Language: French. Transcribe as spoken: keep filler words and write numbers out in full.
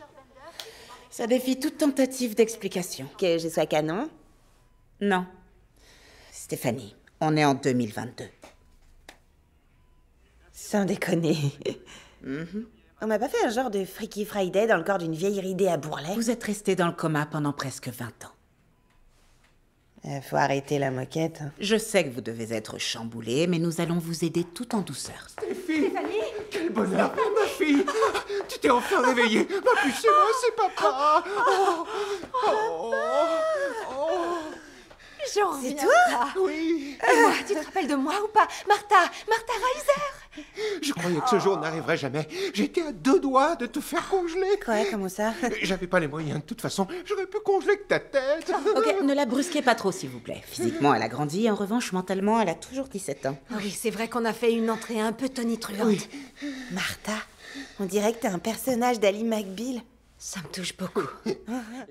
Ça défie toute tentative d'explication. Que je sois canon? Non. Stéphanie, on est en deux mille vingt-deux. Sans déconner. Mm-hmm. On m'a pas fait un genre de Freaky Friday dans le corps d'une vieille ridée à bourrelet? Vous êtes resté dans le coma pendant presque vingt ans. Euh, faut arrêter la moquette. Hein. Je sais que vous devez être chamboulé, mais nous allons vous aider tout en douceur. Stéphanie, quel bonheur, ma fille. Tu t'es enfin réveillée. Ma puce, c'est moi, c'est papa. Oh, oh, oh. J'en C'est reviens toi? pas. Oui. Et moi, tu te rappelles de moi ou pas? Martha, Martha Reiser. Je croyais que ce jour n'arriverait jamais. J'étais à deux doigts de te faire congeler. Quoi, comment ça? J'avais pas les moyens, de toute façon. J'aurais pu congeler que ta tête. Ok, ne la brusquez pas trop, s'il vous plaît. Physiquement, elle a grandi, en revanche, mentalement, elle a toujours dix-sept ans. Ah oui, c'est vrai qu'on a fait une entrée un peu tonitruante. Martha, on dirait que t'es un personnage d'Ally McBeal. Ça me touche beaucoup.